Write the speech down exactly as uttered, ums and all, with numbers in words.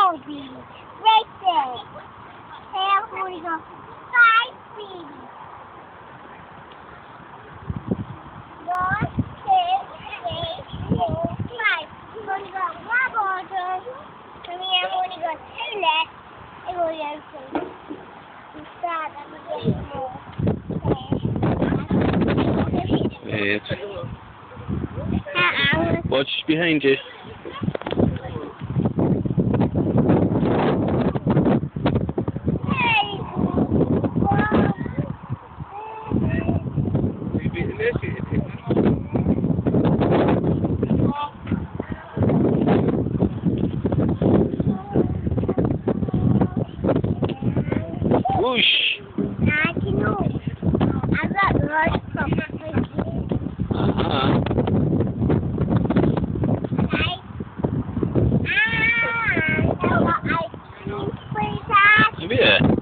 four babies. Right there. And I'm going to go five babies. One, two, three, four, five. I'm going to go one bottom. And then I'm going to go two left. And we'll go two. Instead, I'm going to get more. Weird. Uh-uh. Watch behind you. Whoosh! I can know. I've got large properties. Uh-huh. Ah, I got ice cream for that. Yeah.